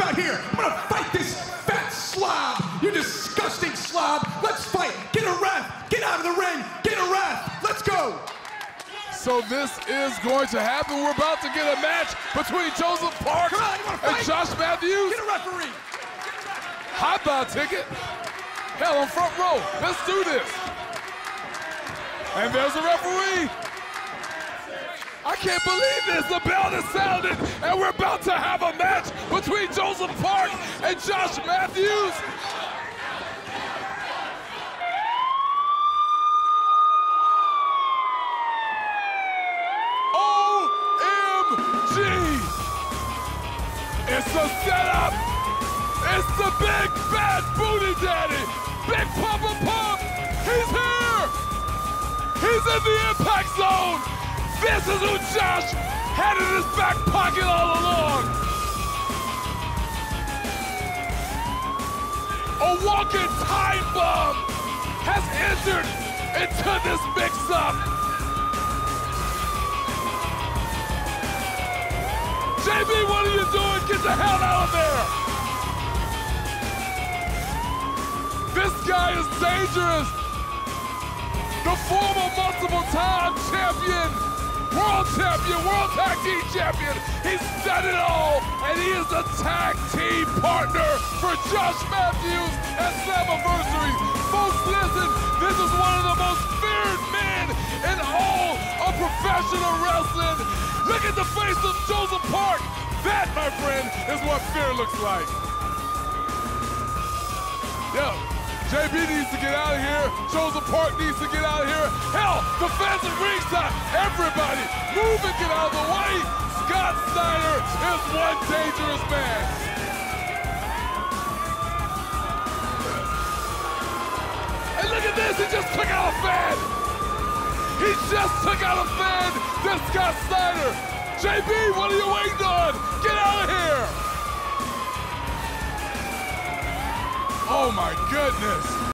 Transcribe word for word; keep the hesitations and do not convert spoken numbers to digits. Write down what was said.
out here. I'm gonna fight this fat slob. You disgusting slob. Let's fight. Get a ref. Get out of the ring. Get a ref. Let's go. So this is going to happen. We're about to get a match between Joseph Parks Come on, you wanna and fight? Josh Mathews. Get a referee. How about a ticket? Hell, on front row. Let's do this. And there's a referee. I can't believe this. The bell is sounded, and we're about to have a match between Joseph Parks and Josh Mathews. O M G! It's a setup. It's the big bad booty daddy, Big Papa Pump. He's here. He's in the impact zone. This is who Josh had in his back pocket all along. A walking time bomb has entered into this mix-up. J B, what are you doing? Get the hell out of there. This guy is dangerous. The former multiple-time champion, world champion, world tag team champion. He's done it all, and he is the tag team partner for Josh Mathews at Slammiversary. Folks, listen, this is one of the most feared men in all of professional wrestling. Look at the face of Joseph Parks. That, my friend, is what fear looks like. Yeah. J B needs to get out of here. Joseph Parks needs to get out of here. Hell, the fans at ringside, everybody, move and get out of the way. Scott Steiner is one dangerous man. And look at this, he just took out a fan. He just took out a fan. That's Scott Steiner. J B, what are you waiting on? Get out of here. Oh my goodness.